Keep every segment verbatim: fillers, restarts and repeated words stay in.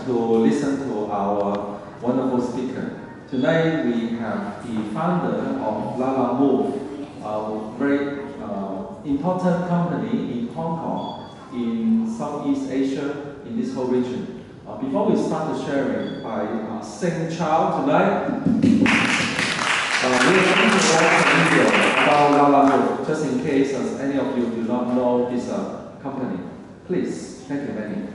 to listen to our wonderful speaker. Tonight we have the founder of Lalamove, a very uh, important company in Hong Kong, in Southeast Asia, in this whole region. Uh, before we start the sharing by uh, Sing Chow tonight, uh, we are going to watch a video about Lalamove, just in case as any of you do not know this uh, company. Please, thank you, Manny.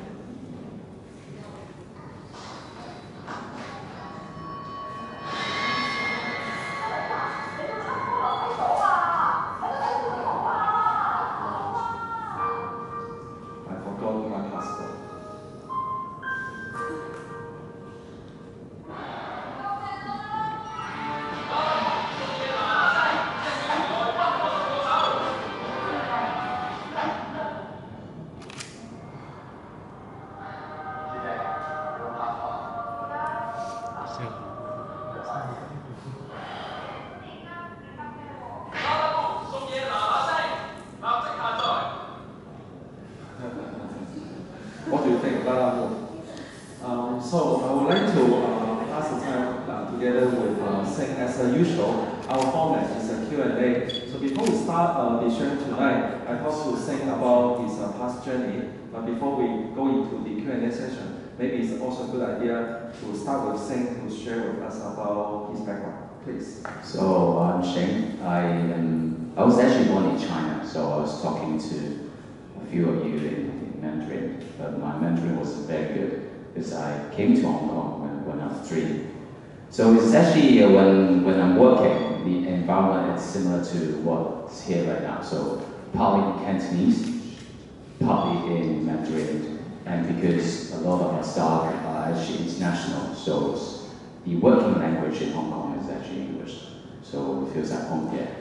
What do you think about that? Um, so I would like to uh, pass the time uh, together with uh, Sing. As uh, usual, our format is a Q and A. So before we start uh, the sharing tonight, I thought to Sing about his uh, past journey. But before we go into the Q and A session, maybe it's also a good idea to start with Sing to share with us about his background. Please. So I'm Shane. I am. I was actually born in China, so I was talking to a few of you in Mandarin, but my Mandarin wasn't very good because I came to Hong Kong when, when I was three. So it's actually uh, when when I'm working, the environment is similar to what's here right now. So partly in Cantonese, partly in Mandarin, and because a lot of our staff are actually international, so it's, the working language in Hong Kong is actually English. So it feels at home here.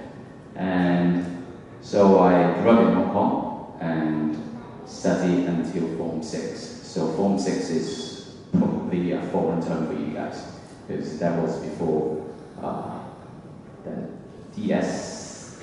And so I grew up in Hong Kong and study until Form six. So Form six is probably a foreign term for you guys, because that was before uh, the D S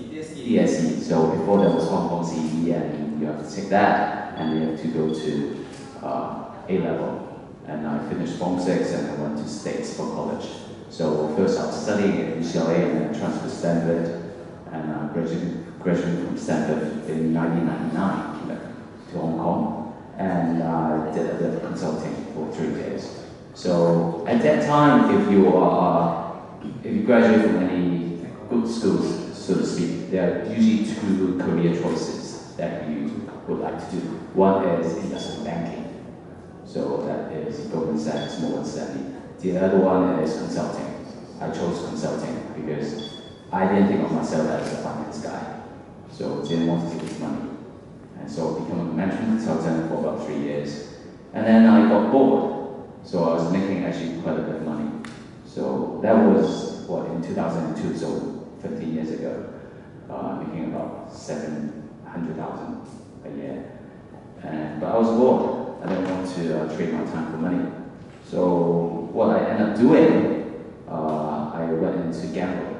E. So before there was Hong Kong C E, and you have to take that, and you have to go to uh, A level. And I finished Form six, and I went to States for college. So first I was studying at U C L A, and then transferred to Stanford, and I graduated, graduated from Stanford in nineteen ninety-nine. To Hong Kong, and I uh, did a bit of consulting for three years. So at that time, if you are, if you graduate from any good schools, so to speak, there are usually two career choices that you would like to do. One is investment banking, so that is Goldman Sachs, Morgan Stanley. The other one is consulting. I chose consulting because I didn't think of myself as a finance guy, so didn't want to take money. And so I became a management consultant for about three years. And then I got bored. So I was making actually quite a bit of money. So that was, what, in two thousand two, so fifteen years ago, uh, making about seven hundred thousand a year. And, but I was bored. I didn't want to uh, trade my time for money. So what I ended up doing, uh, I went into gambling.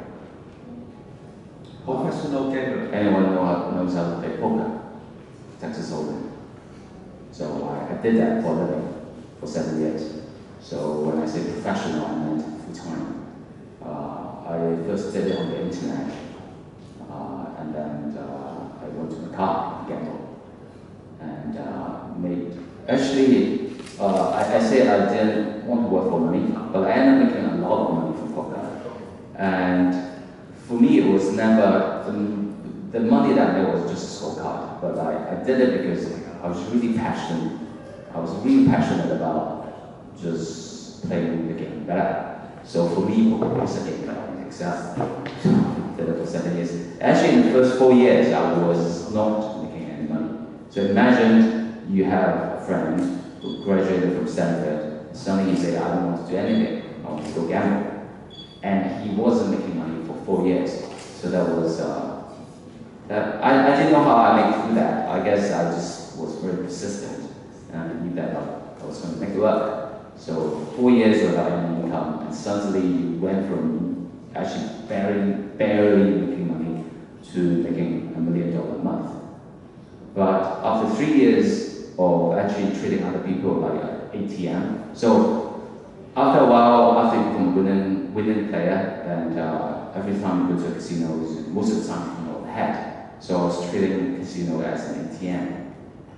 Professional gambling. Anyone know how, knows how to play poker? Texas Hold'em. So I, I did that for a living for seven years. So when I say professional, I meant full time. Uh, I first did it on the internet, uh, and then uh, I went to Macau to gamble, and uh, made. Actually, uh, I, I said I didn't want to work for money, but I ended up making a lot of money from poker. And for me, it was never. The, The money that I made was just a scorecard, but I, I did it because I was really passionate. I was really passionate about just playing the game better. So for me, it was a game that I would excel. Did it for seven years. Actually, in the first four years, I was not making any money. So imagine you have a friend who graduated from Stanford. Suddenly you say, I don't want to do anything. I want to go gamble. And he wasn't making money for four years. So that was. Uh, That I, I didn't know how I made through that. I guess I just was very persistent, and I believed that I was going to make it work. So four years without any income, and suddenly you went from actually barely, barely making money to making a million dollars a month. But after three years of actually treating other people like A T M. So after a while, after you become a winning, winning player, and uh, every time you go to a casino, most of the time you come out ahead. So I was treating the casino as an A T M.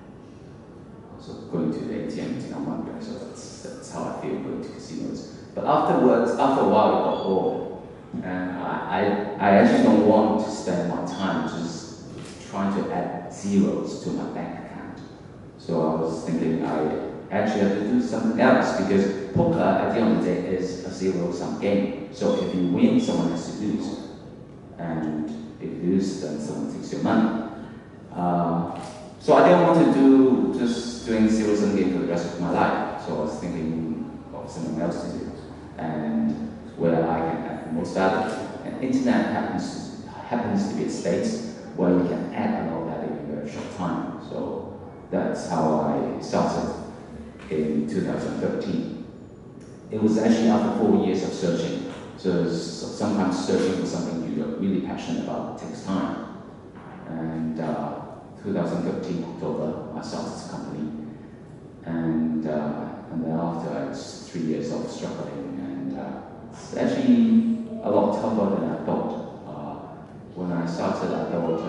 So going to the A T M, you know, money, so that's, that's how I feel going to casinos. But afterwards, after a while, it got bored. And I, I, I actually don't want to spend my time just trying to add zeros to my bank account. So I was thinking I actually have to do something else, because poker at the end of the day is a zero-sum game. So if you win, someone has to lose. And if you lose, then someone takes your money. Uh, so I didn't want to do just doing zero-sum game for the rest of my life. So I was thinking of something else to do, and where I can add the most value. And internet happens to, happens to be a space where you can add a lot of value in a very short time. So that's how I started in two thousand thirteen. It was actually after four years of searching. So sometimes searching for something you're really passionate about takes time. And uh, two thousand thirteen, October, I started this company. And, uh, and then after, it's three years of struggling. And uh, it's actually a lot tougher than I thought. Uh, when I started, I thought,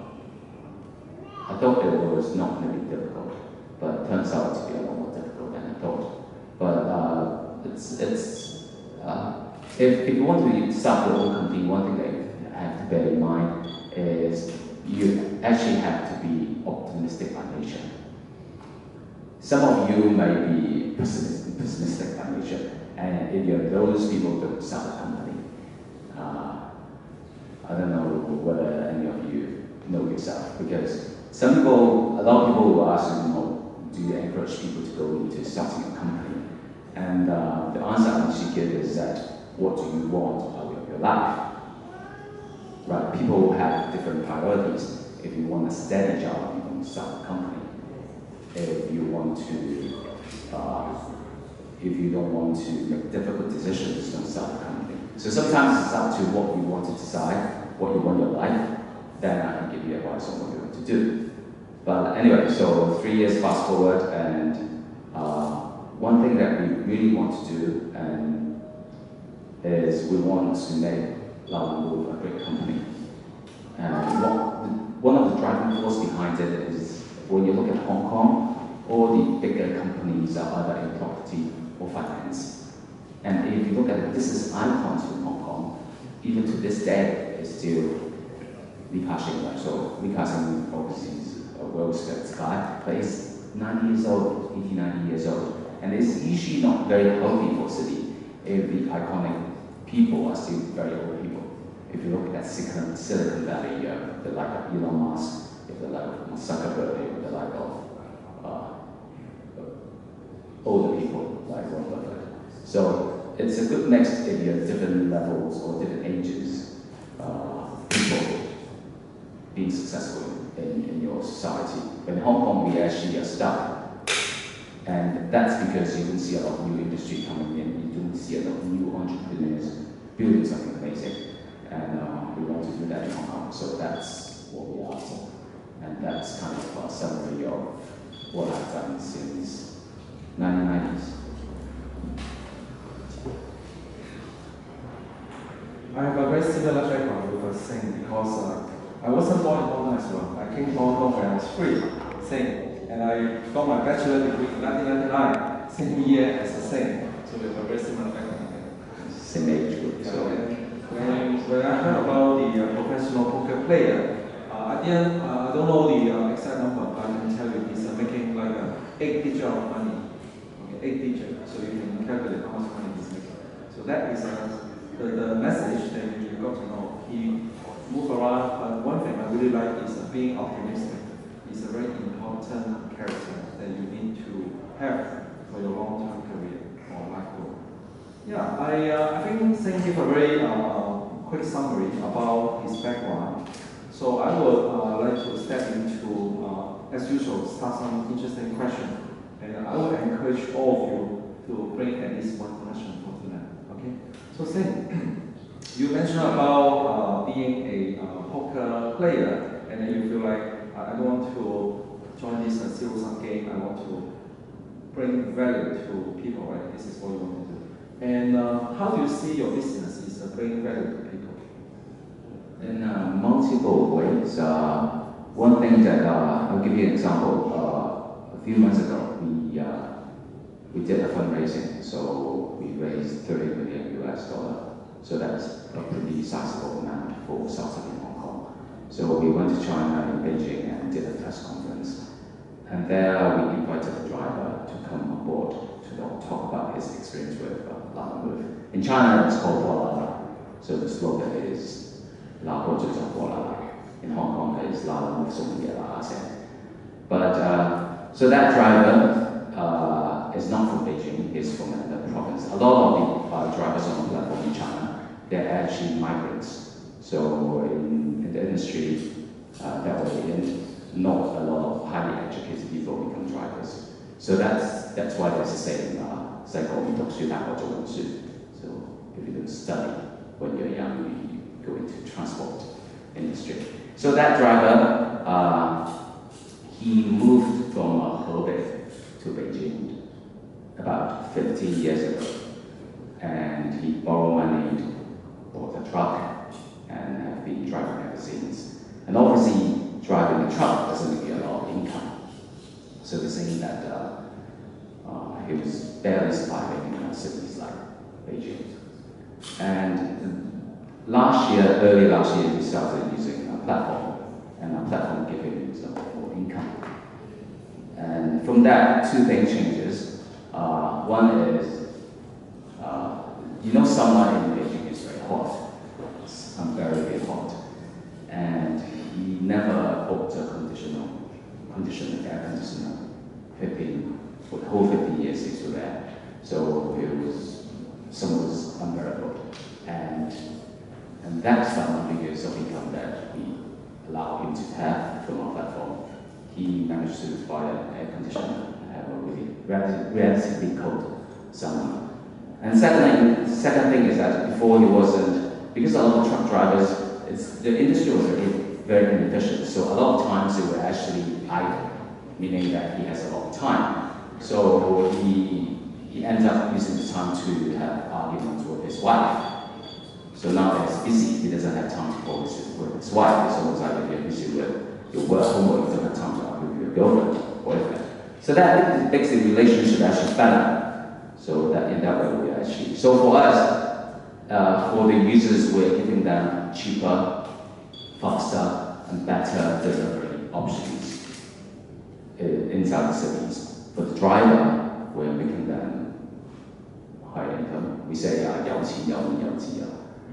uh, I thought it was not going to be difficult. But it turns out to be a lot more difficult than I thought. But uh, it's, it's uh, if, if you want to start your own company, one thing that you have to bear in mind is you actually have to be optimistic by nature. Some of you may be pessimistic, pessimistic by nature, and if you're those people, don't start a company. Uh, I don't know whether any of you know yourself, because some people, a lot of people will ask you, you know, do you encourage people to go into starting a company? And uh, the answer I usually give is that, what do you want out of your life? Right, people have different priorities. If you want a steady job, you want to start a company. If you want to, uh, if you don't want to make difficult decisions, don't start a company. So sometimes it's up to what you want to decide, what you want your life, then I can give you advice on what you want to do. But anyway, so three years fast forward, and uh, one thing that we really want to do and is we want to make Lala Move a great company. And what, one of the driving forces behind it is, when you look at Hong Kong, all the bigger companies are either in property or finance. And if you look at the business icons in Hong Kong, even to this day, it's still Li Ka-shing. So Li Ka-shing oversees a well-respected guy, but he's ninety years old, eighty, ninety years old. And it's usually not very healthy for a city if the iconic people are still very old people. If you look at Silicon, Silicon Valley, uh, the like of Elon Musk, if the like of Zuckerberg, if the like of uh, older people like Warren Buffett. So it's a good mix if you have different levels or different ages, uh, people being successful in, in your society. But in Hong Kong, we actually are stuck. And that's because you don't see a lot of new industry coming in, you don't see a lot of new entrepreneurs building something amazing. And uh, we want to do that in Hong Kong, so that's what we are. And that's kind of a summary of what I've done since nineteen nineties. I have a very similar background with uh, Sing, because uh, I wasn't born in Hong Kong as well. I came to Hong Kong when I was three, Sing. And I got my bachelor degree in nineteen ninety-nine, same year as the Sing. So we have a very similar background. Same age group. So when, when I heard about the uh, professional poker player, uh, at the end, uh, I don't know the uh, exact number, but I can tell you he's uh, making like a eight digit of money. Okay, eight digit. So you can calculate how much money he's making. So that is uh, the, the message that you got to know. He moved around, but one thing I really like is uh, being optimistic. It's a very important character that you need to have for your long-term career or life goal. Yeah, I, uh, I think Sing gave a very uh, quick summary about his background. So I would uh, like to step into, uh, as usual, start some interesting question. And I would encourage all of you to bring at least one question for tonight. Okay? So Sing, you mentioned about uh, being a uh, poker player, and then you feel like, I don't want to join this uh, zero-sum game, I want to bring value to people, right? This is what you want to do. And uh, how do you see your business is uh, bringing value to people? In uh, multiple ways. Uh, one thing that uh, I'll give you an example. Uh, a few months ago, we uh, we did a fundraising, so we raised thirty million U S dollar. So that's a pretty sizable amount for startup in Hong Kong. So we went to China in Beijing and did a press conference. And there we invited the driver to come on board to talk about his experience with uh, Lala Move. In China, it's called Lala. So the slogan is La Bo Zhu Zhang Bo Lala. In Hong Kong, it's Lala Move Song Ye La Sen. But uh, so that driver uh, is not from Beijing, he's from another province. A lot of the uh, drivers on the platform in China, they're actually migrants. So in, in the industry uh, that we're in, not a lot of highly educated people become drivers. So that's that's why there's a saying, uh, so if you don't study when you're young, you go into transport industry. So that driver, uh, he moved from uh, Hebei to Beijing about fifteen years ago. And he borrowed money, bought a truck, and have been driving ever since. And obviously, driving a truck doesn't give you a lot of income. So they're saying that uh, uh, he was barely surviving in cities like Beijing. And last year, early last year, we started using a platform, and our platform gave him some more income. And from that, two things changes. Uh, one is, uh, you know, summer in Beijing is very hot. It's unbearably hot. And he never bought a conditioner, conditioner, air conditioner, fifteen, for the whole fifteen years he's still there. So it was, summer was unbearable. And, and that summer, because of income that we allow him to have from our platform, he managed to buy an air conditioner and have a really relatively, relatively cold summer. And second, second thing is that before he wasn't, because a lot of truck drivers, it's, the industry was already very inefficient, so a lot of times they were actually idle, meaning that he has a lot of time. So he, he ends up using the time to have arguments with his wife. So now that he's busy, he doesn't have time to go with his wife. It's almost like if you're busy with your work, homework, you don't have time to argue with your girlfriend, boyfriend. So that makes the relationship actually better. So that in that way we actually, so for us, uh, for the users, we're giving them cheaper, faster, and better delivery options inside the cities. For the driver, we're making them higher income. We say, uh, 有錢有面有自由.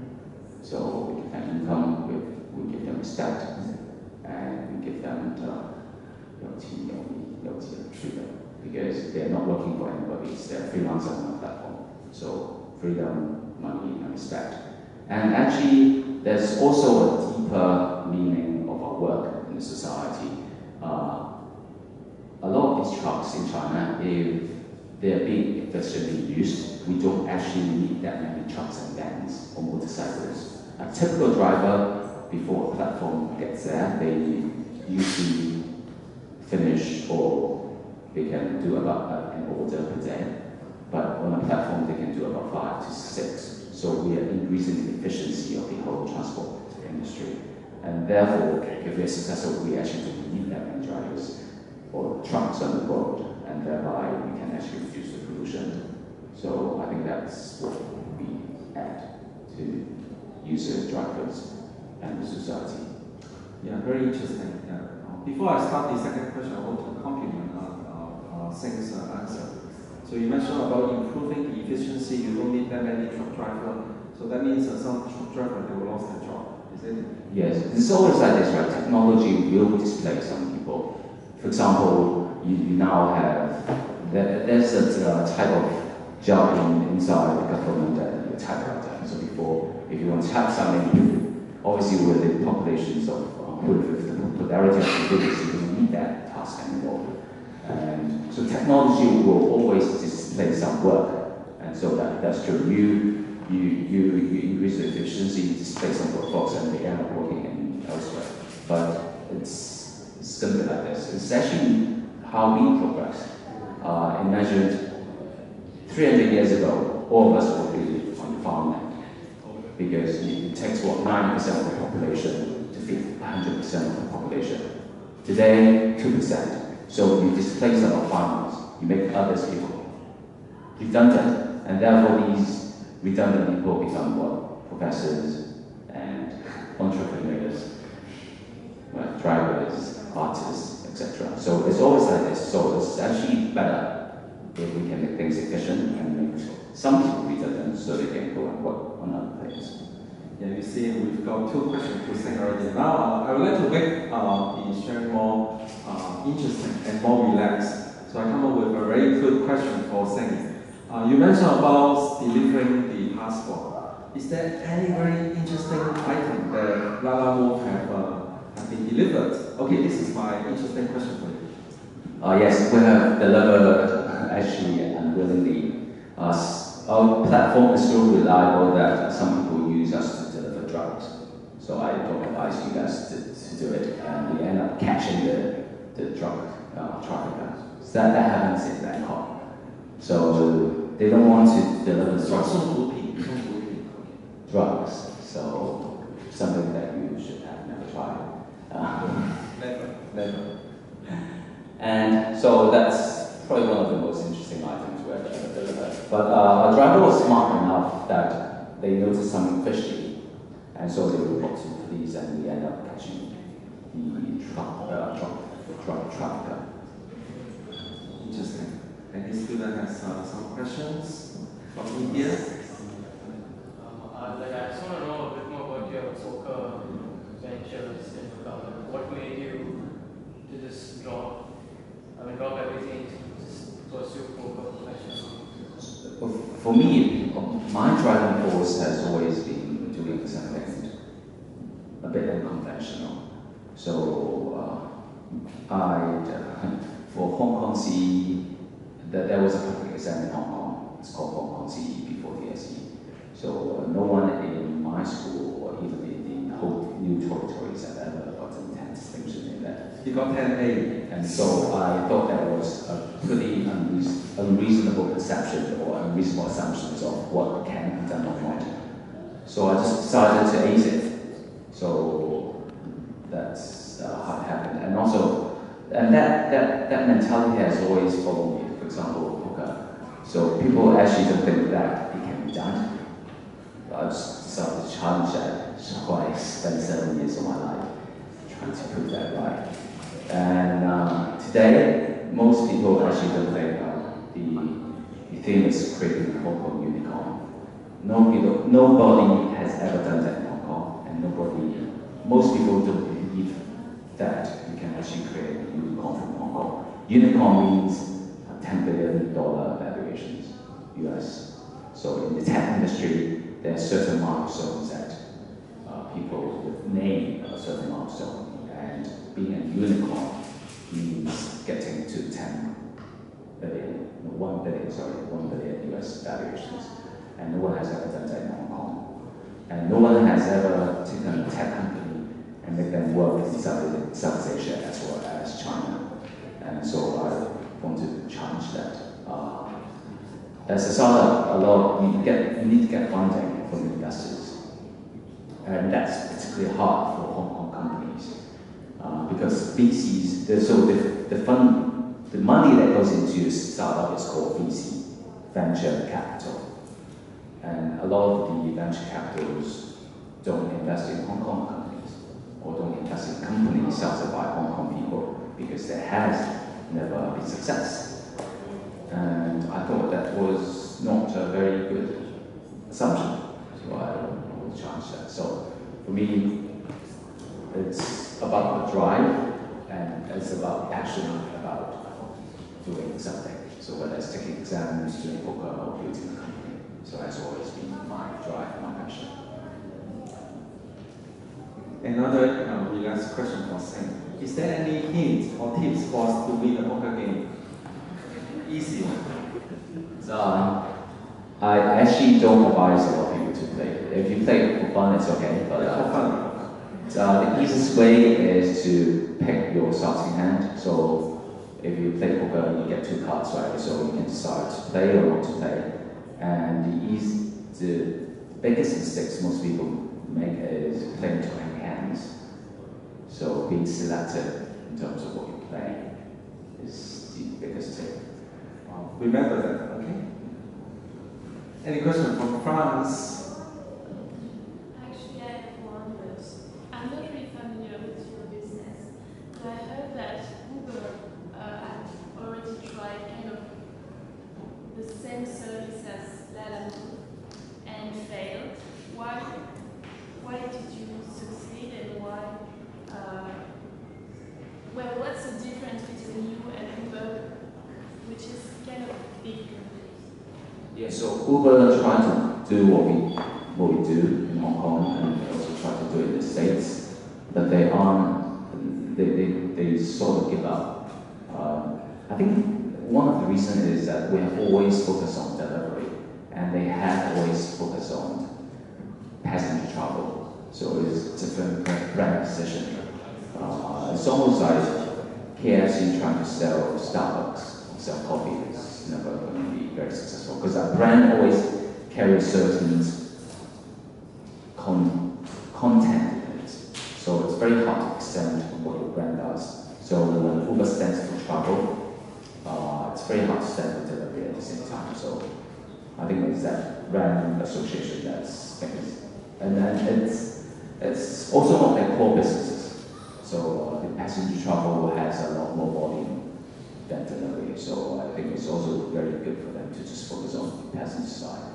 So we give them income, we, we give them respect, and we give them uh, 有錢有面有自由 freedom. Because they're not working for anybody, it's their freelancer on the platform. So freedom, money, and respect. And actually, there's also a deeper meaning of our work in the society. Uh, a lot of these trucks in China, if they're being efficiently used, we don't actually need that many trucks and vans or motorcycles. A typical driver, before a platform gets there, they usually finish or they can do about an order per day. But on a platform, they can do about five to six. So we are increasing the efficiency of the whole transport industry. And therefore, if we're successful, we actually don't need that many drivers or trucks on the road, and thereby we can actually reduce the pollution. So I think that's what we add to users, drivers, and the society. Yeah, very interesting. Yeah. Before I start the second question, I want to compliment uh, uh, Seng's uh, answer. So you mentioned about improving the efficiency, you don't need that many truck drivers. So that means that some truck drivers, they will lose their job, is it? Yes, it's always like this, right? Technology will displace some people. For example, you, you now have, there, there's a uh, type of job in, inside the government that you type out. So before, if you want to type something, obviously with the populations of, uh, with the popularity of the village, you don't need that task anymore. And so technology will always displace some work, and so that, that's true. You, you, you, you increase the efficiency, you displace some workforce, and they end up working in elsewhere. But it's, it's going to be like this. It's actually how we progress. Uh, uh, imagined three hundred years ago, all of us would be on farmland because it takes what ninety percent of the population to feed one hundred percent of the population. Today, two percent. So you displace a lot of farmers, you make others people redundant, and therefore these redundant people become what? Professors and entrepreneurs, well, drivers, artists, et cetera. So it's always like this. So it's actually better if we can make things efficient and make some people redundant so they can go and work on other things. Yeah, you see, we've got two questions to say already. Now, uh, I would like to make uh, the sharing more uh, interesting and more relaxed. So I come up with a very good question for Seng. Uh, you mentioned about delivering the passport. Is there any very interesting item that Lalamove have, uh, have been delivered? Okay, this is my interesting question for you. Uh, yes, we have delivered actually unwillingly. Uh, our platform is so reliable that some people use us to deliver drugs. So I don't advise you guys to, to do it, and we end up catching the, the drug uh, trafficker. So that, that happens in Bangkok. So they don't want to deliver drugs. drugs. So something that you should have never tried. Uh, never, never. And so that's probably one of the most interesting items we ever delivered. But uh, our driver was smart enough that they noticed something fishy, and so they reported to the police, and we ended up catching the truck, uh, truck, truck trafficker. Interesting. And this student has uh, some questions from India. Uh, like I just want to know a bit more about your poker ventures in Macau. What made you to just drop? I mean, drop everything to just pursue poker professionally? For me, my driving force has always been doing something a bit unconventional. So uh, I, for Hong Kong C E, that there was a public exam in Hong Kong. It's called Hong Kong C E before the S E. So uh, no one in my school or even in the whole new territories have ever gotten ten distinction in that. You got ten A. And so I thought that was a pretty unreas unreasonable perception or unreasonable assumptions of what can be done or not. So I just decided to ace it. So that's uh, how it happened. And also, and that, that, that mentality has always followed me. For example, poker. So people actually don't think that it can be done. I just decided to challenge that. So I spent seven years of my life trying to prove that right. And uh, today, most people actually don't think uh, the, the thing is creating a Hong Kong unicorn. Nobody, nobody has ever done that in Hong Kong, and nobody, most people don't believe that you can actually create a unicorn from Hong Kong. Unicorn means ten billion dollar valuations, U S. So in the tech industry, there are certain milestones that uh, people would name a certain milestone. And being a unicorn means getting to ten billion, no, one billion, sorry, one billion U S valuations. And no one has ever done that in Hong Kong. And no one has ever taken a tech company and make them work in Southeast Asia as well as China. And so I want to challenge that. Uh, as a startup, a lot you get you need to get funding from investors, and that's particularly hard for Hong Kong companies uh, because V Cs. So the the fund, the money that goes into a startup is called V C, venture capital, and a lot of the venture capitals don't invest in Hong Kong companies or don't invest in companies started by Hong Kong people because there has never been success. And I thought that was not a very good assumption, so I will challenge that. So for me, it's about the drive, and it's about action, about doing something. So whether it's taking exams, doing poker, or building a company, so that's always been my drive, my passion. Another uh, relaxed question for Seng. Is there any hint or tips for us to win a poker game? Easy one. So, I actually don't advise a lot of people to play. If you play it for fun, it's okay. But uh, for fun. Uh, the easiest way is to pick your starting hand. So if you play poker, you get two cards, right? So you can decide to play or not to play. And the, easy, the biggest mistakes most people make is playing too many hands. So being selective in terms of what you play is the biggest tip. Wow. Remember that, okay? Any question from France? Actually, I have one, but I'm not really familiar with your business. But I heard that Uber uh, had already tried kind of the same service as Lalamove and failed. Why? Why did you succeed, and why? Uh, well, what's the difference between you and Uber, which is kind of big? Yeah, so Uber tried to do what we what we do in Hong Kong, and they also try to do it in the States, but they aren't. They they, they sort of give up. Uh, I think one of the reasons is that we have always focused on delivery, and they have always focused on passenger travel. So it's different brand position. Uh, it's almost like K F C trying to sell Starbucks, sell coffee. It's never going to be very successful because that brand always carries certain con content in it. So it's very hard to extend what your brand does. So when Uber stands for travel, uh, it's very hard to stand for delivery at the same time. So I think it's that brand association that's famous. And then it's it's also not their core businesses. So uh, the passenger travel has a lot more volume than delivery. So I think it's also very good for them to just focus on the passenger side.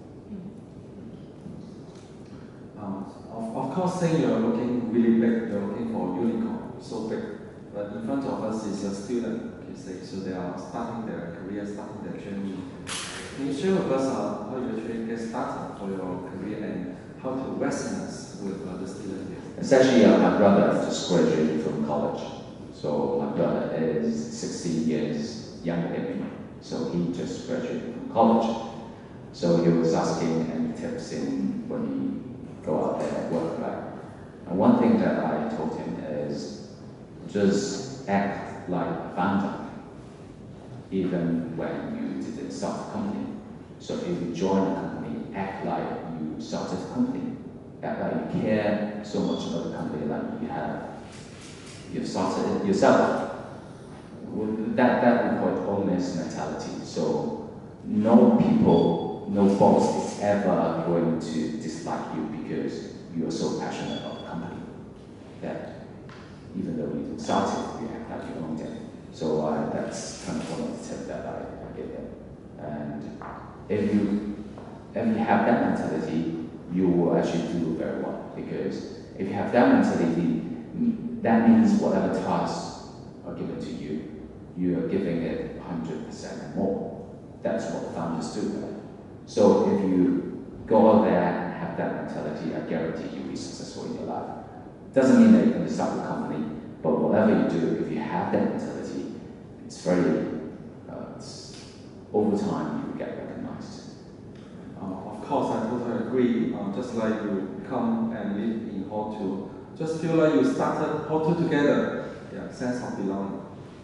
Um, of, of course, saying you're looking really big, you're looking for a unicorn, so big. But in front of us is a student, you say, so they are starting their career, starting their journey. Can you share with us uh, how you actually get started for your career and how to resonate with uh, the student here? It's actually uh, my brother just graduated from college. So my brother is sixteen years younger than me. So he just graduated from college. So he was asking any tips in when he go out there and work, right? And one thing that I told him is just act like a founder, even when you didn't start a company. So if you join a company, act like you started a company. Act like you care so much about the company, like you have, you've started it yourself. That, that we call owner's mentality. So no people, no boss is ever going to dislike you because you are so passionate about the company that even though you didn't start it, you act like you owned it. So uh, that's kind of one of the tips that I, I give them. And if you, if you have that mentality, you will actually do very well. Because if you have that mentality, that means whatever tasks are given to you, you are giving it one hundred percent and more. That's what founders do, right? So if you go out there and have that mentality, I guarantee you'll be successful in your life. Doesn't mean that you're going to start a company, but whatever you do, if you have that mentality, it's very, uh, it's, over time you will get recognized. Uh, of course, I totally agree. Uh, just like you come and live in Hall two, just feel like you started Hall two together. Yeah, sense of belonging.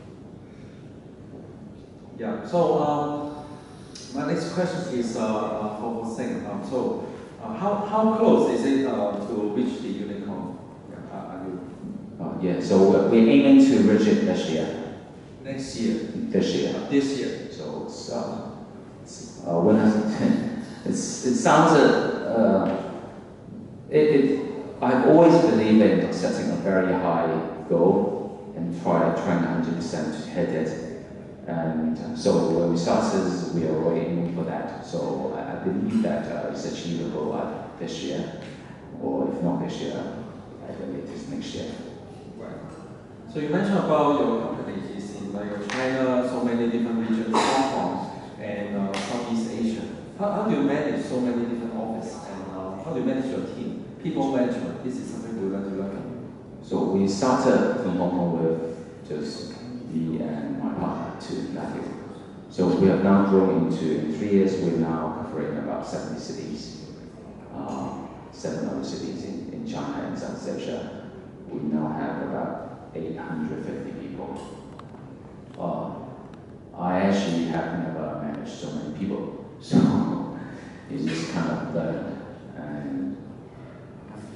Yeah. So um, my next question is uh, uh, for Hossein. Um, so uh, how how close is it uh, to reach the unicorn? Yeah, uh, are you? Uh, yeah. So we're, we're aiming to reach it this year. Next year. This year. Uh, this year. So it's uh, it's, uh, when I, it's it sounds uh, it, it I've always believed in setting a very high goal and try trying one hundred percent to hit it. And so when we started, we are already aiming for that. So I, I believe that uh, it's achievable uh, this year, or if not this year, at the latest next year. Right. So you mentioned about your company is in like China, so many different regions, Hong Kong, and uh, Southeast Asia. How, how do you manage so many different offices, and uh, how do you manage your team? People management, this is something we want to learn. So we started from Hong Kong with just me and my partner, to Matthew. So we have now grown into, in three years, we're now covering about seventy cities, uh, seven other cities in, in China and Southeast Asia. We now have about eight hundred fifty people. Uh,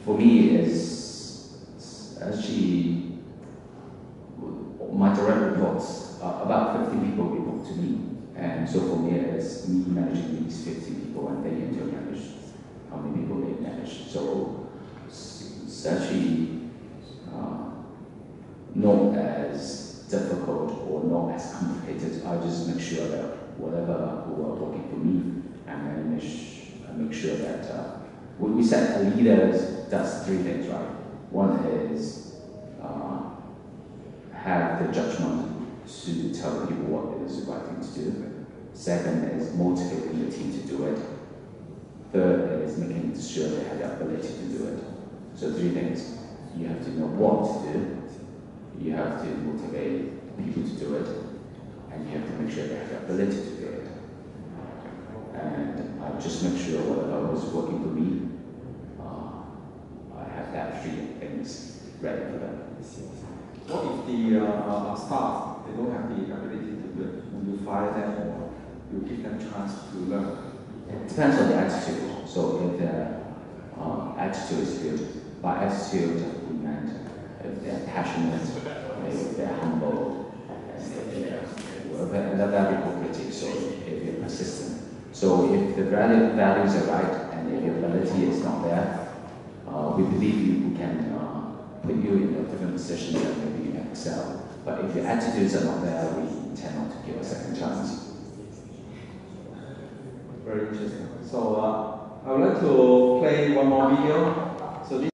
for me, is actually my direct reports. Uh, about fifty people report to me, and so for me, it's me managing these fifty people, and they in turn manage how many people they manage. So it's, it's actually uh, not as difficult or not as complicated. I just make sure that whatever who are working for me, and then make, make sure that uh, we, we said a leader does three things, right? One is uh, have the judgment to tell people what is the right thing to do. Second is motivating the team to do it. Third is making sure they have the ability to do it. So three things. You have to know what to do. You have to motivate people to do it. And you have to make sure they have the ability to do it. And I just make sure whatever was working for me, uh, I have that three things ready for them. What if the uh, uh, staff, they don't have the ability to do it? Will you fire them or you give them chance to learn? It depends on the attitude. So if their uh, attitude is good, by attitude we meant if they're passionate, if they're humble, and if they're well, they're very cooperative, so if you're persistent. So if the value, values are right and if your ability is not there, uh, we believe you, we can uh, put you in a different position and maybe you can excel. But if your attitudes are not there, we tend not to give a second chance. Very interesting. So uh, I would like to play one more video. So this